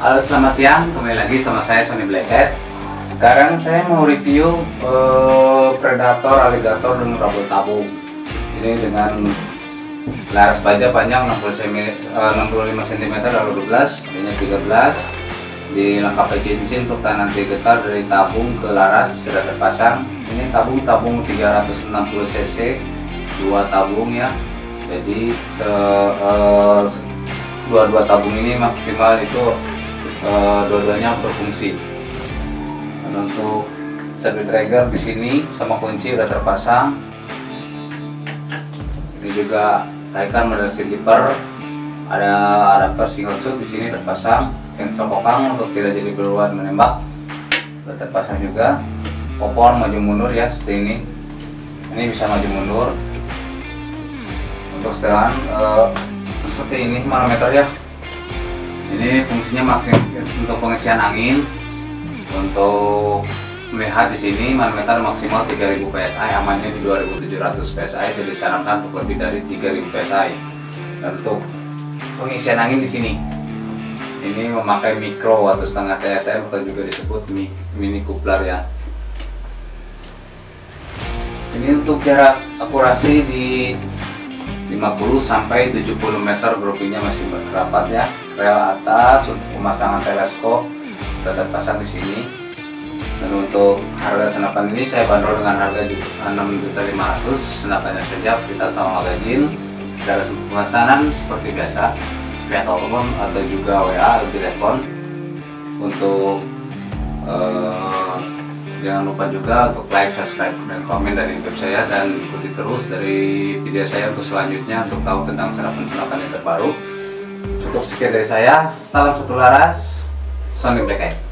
Halo, selamat siang. Kembali lagi sama saya Sony Blackhead. Sekarang saya mau review Predator Alligator dengan robot tabung. Ini dengan laras baja panjang 65 cm lalu 12, adanya 13. Dilengkapi cincin untuk tahanan getar dari tabung ke laras sudah terpasang. Ini tabung 360 cc, 2 tabung ya. Jadi dua tabung ini maksimal itu dua-duanya berfungsi. Dan untuk circuit trigger di sini sama kunci udah terpasang. Ini juga taikan model slipper, ada adapter single shoot di sini terpasang. Cancel kokang untuk tidak jadi berluan menembak udah terpasang juga. Popor maju mundur ya seperti ini. Ini bisa maju mundur. Untuk setelan seperti ini manometer ya. Ini fungsinya maksimal untuk pengisian angin. Untuk melihat di sini manometer maksimal 3000 psi, amannya di 2700 psi, jadi disarankan untuk lebih dari 3000 psi. Dan untuk pengisian angin di sini, ini memakai mikro atau setengah TSM atau juga disebut mini coupler ya. Ini untuk jarak akurasi di 50 sampai 70 meter, groupingnya masih rapat ya. Rel atas untuk pemasangan teleskop sudah terpasang di sini. Dan untuk harga senapan ini saya bandrol dengan harga 6.500.000. Senapannya saja kita sama magazin. Cara pemesanan seperti biasa via telepon atau juga WA lebih respon. Untuk jangan lupa juga untuk like, subscribe, dan komen dari YouTube saya, dan ikuti terus dari video saya untuk selanjutnya untuk tahu tentang senapan-senapan yang terbaru. Cukup sekian dari saya. Salam satu laras, Sony Blackhead.